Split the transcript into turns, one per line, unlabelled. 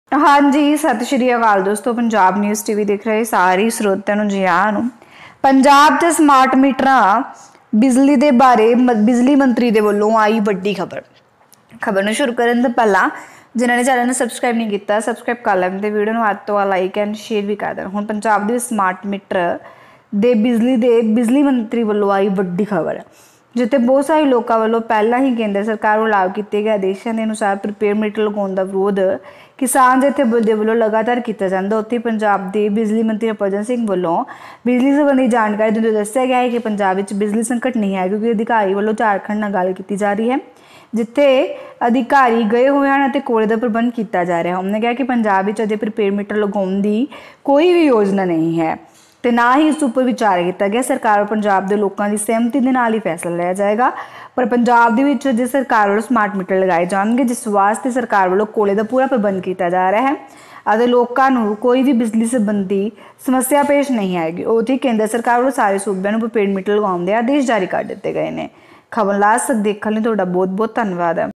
हाँ जी, सत श्री अकाल दोस्तों। पंजाब न्यूज़ टीवी देख रहे सारे ਸਰੋਤਿਆਂ ਨੂੰ ਜੀ ਆਇਆਂ ਨੂੰ। ਪੰਜਾਬ 'ਚ ਸਮਾਰਟ ਮੀਟਰਾਂ ਬਿਜਲੀ ਦੇ ਬਾਰੇ ਬਿਜਲੀ ਮੰਤਰੀ ਦੇ ਵੱਲੋਂ ਆਈ ਵੱਡੀ ਖਬਰ ਨੂੰ ਸ਼ੁਰੂ ਕਰਨ ਤੋਂ ਪਹਿਲਾਂ ਜਿਨ੍ਹਾਂ ਨੇ ਚੈਨਲ ਨੂੰ ਸਬਸਕ੍ਰਾਈਬ ਨਹੀਂ ਕੀਤਾ ਸਬਸਕ੍ਰਾਈਬ ਕਰ ਲੈਣ ਤੇ ਵੀਡੀਓ ਨੂੰ ਵੱਧ ਤੋਂ ਵੱਧ ਲਾਈਕ ਐਂਡ ਸ਼ੇਅਰ ਵੀ ਕਰ ਦੇਣ। ਹੁਣ ਪੰਜਾਬ ਦੇ ਸਮਾਰਟ ਮੀਟਰ ਦੇ ਬਿਜਲੀ ਮੰਤਰੀ ਵੱਲੋਂ ਆਈ ਵੱਡੀ ਖਬਰ ਹੈ, जिते बहुत सारे लोगों वालों पहला ही केंद्र सरकार को लागू किए गए आदेशों के अनुसार प्रीपेड मीटर लगाने का विरोध किसान जथे दे वालों लगातार किया जाता। उत्थे पंजाब के बिजली मंत्री हरभजन सिंह वालों बिजली संबंधी जानकारी दिंदे दस्सिया गया है कि पंजाब में बिजली संकट नहीं है, क्योंकि अधिकारी वालों झारखंड नाल गल की जा रही है जिथे अधिकारी गए हुए हैं कोले का प्रबंध किया जा रहा है। उन्होंने कहा कि पंजाब में अजे प्रीपेड मीटर लगाने की कोई भी योजना नहीं है तो ना ही इस उपर विचार किया गया। सरकार और पंजाब के लोगों की सहमति के नाल ही फैसला लिया जाएगा, पर पंजाब दे विच अजे सरकार वालों स्मार्ट मीटर लगाए जाएंगे जिस वास्ते सरकार वालों कोले का पूरा प्रबंध किया जा रहा है और लोगों को कोई भी बिजली संबंधी समस्या पेश नहीं आएगी। उठी केंद्र सरकार वालों सारे सूबे में प्रीपेड मीटर लगाने के आदेश जारी कर दिए गए हैं। खबर लास्ट तक देखने लिए तुहाडा बहुत बहुत धन्यवाद है।